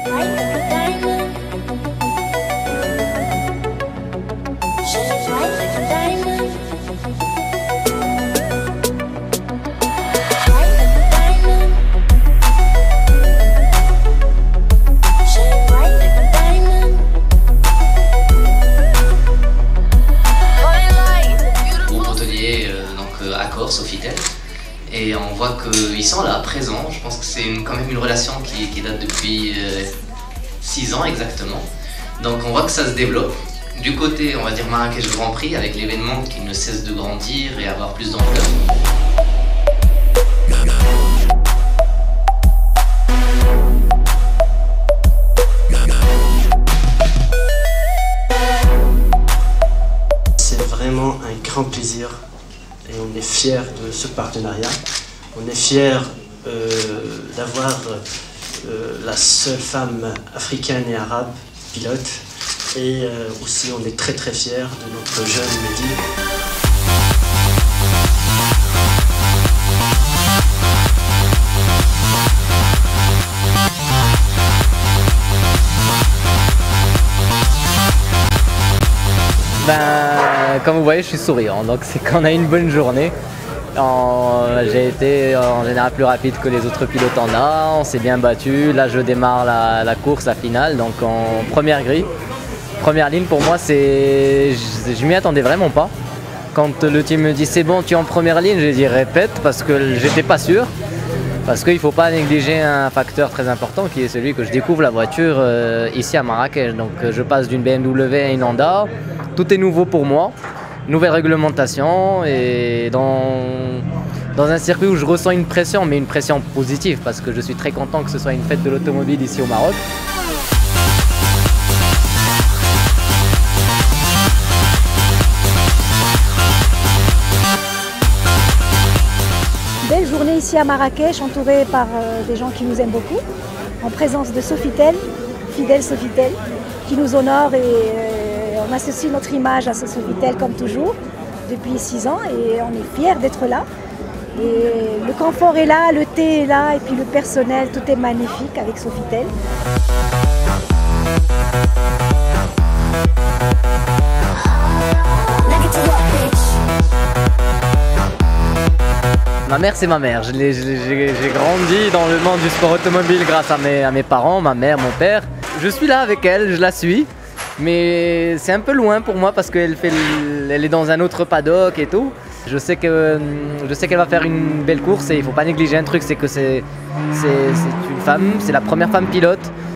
Sofitel, et on voit qu'ils sont là, présents. Je pense que c'est quand même une relation qui date depuis 6 ans exactement. Donc on voit que ça se développe. Du côté, on va dire Marrakech Grand Prix, avec l'événement qui ne cesse de grandir et avoir plus d'ampleur. C'est vraiment un grand plaisir. Et on est fiers de ce partenariat. On est fiers d'avoir la seule femme africaine et arabe pilote. Et aussi on est très très fiers de notre jeune Mehdi. Comme vous voyez, je suis souriant, donc c'est qu'on a une bonne journée. J'ai été en général plus rapide que les autres pilotes en A, on s'est bien battu. Là je démarre la course, la finale, donc en première grille. Première ligne pour moi, je m'y attendais vraiment pas. Quand le team me dit c'est bon, tu es en première ligne, j'ai dit répète parce que j'étais pas sûr. Parce qu'il ne faut pas négliger un facteur très important qui est celui que je découvre la voiture ici à Marrakech. Donc je passe d'une BMW à une Honda, tout est nouveau pour moi, nouvelle réglementation et dans un circuit où je ressens une pression, mais une pression positive parce que je suis très content que ce soit une fête de l'automobile ici au Maroc. Belle journée ici à Marrakech, entourée par des gens qui nous aiment beaucoup, en présence de Sofitel, fidèle Sofitel, qui nous honore et on associe notre image à ce Sofitel comme toujours, depuis 6 ans et on est fiers d'être là. Et le confort est là, le thé est là et puis le personnel, tout est magnifique avec Sofitel. Ma mère, c'est ma mère. J'ai grandi dans le monde du sport automobile grâce à mes parents, ma mère, mon père. Je suis là avec elle, je la suis. Mais c'est un peu loin pour moi parce qu'elle est dans un autre paddock et tout. Je sais qu'elle va faire une belle course et il ne faut pas négliger un truc, c'est que c'est une femme, c'est la première femme pilote.